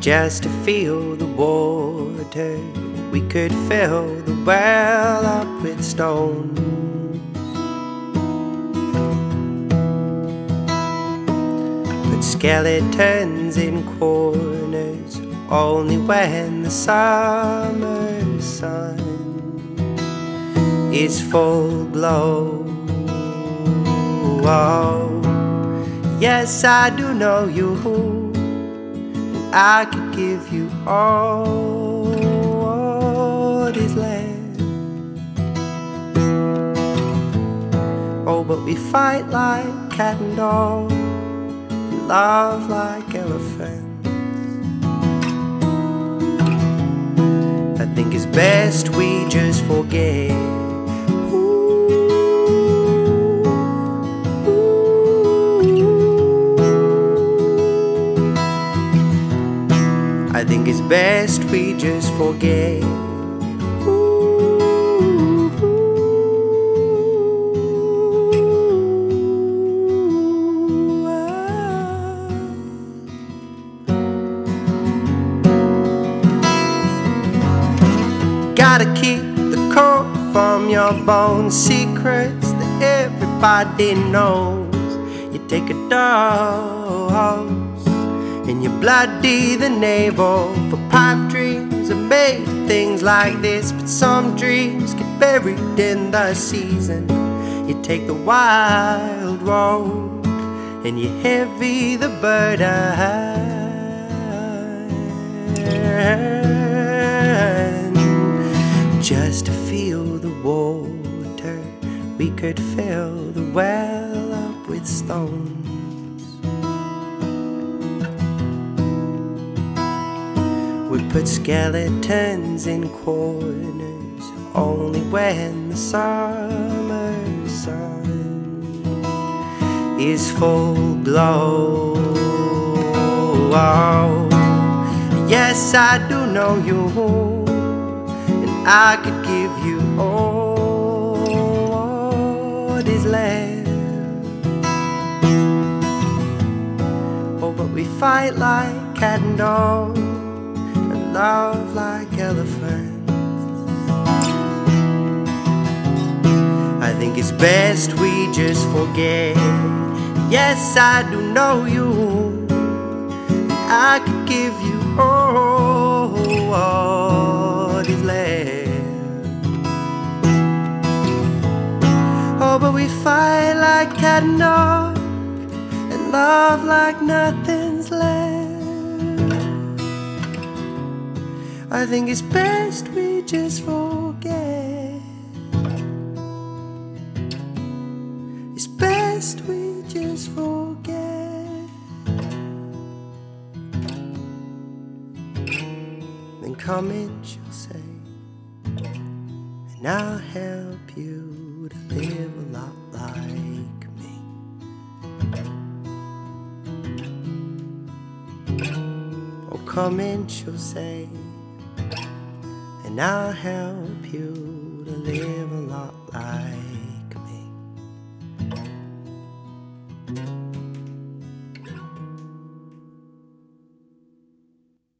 just to feel the water. We could fill the well up with stones. Put skeletons in corners only when the summer sun is full glow. Oh, yes, I do know you. I could give you all this land. Oh, but we fight like cat and dog, we love like elephants. I think it's best we just forget. I think it's best we just forget. Gotta keep the coat from your bones, secrets that everybody knows. You take a dose and you bloody the navel for pipe dreams are made of things like this. But some dreams get buried in the season. You take the wild road and you heavy the burden. Just to feel the water, we could fill the well up with stones. We put skeletons in corners only when the summer sun is full glow. Oh, yes, I do know you, and I could give you all this land. Oh, but we fight like cat and dog, love like elephants. I think it's best we just forget. Yes, I do know you, and I could give you all this land. Oh, but we fight like cat and dog, and love like nothing's left. I think it's best we just forget. It's best we just forget. Then come in, she'll say, and I'll help you to live a lot like me. Oh, come in, she'll say, and I'll help you to live a lot like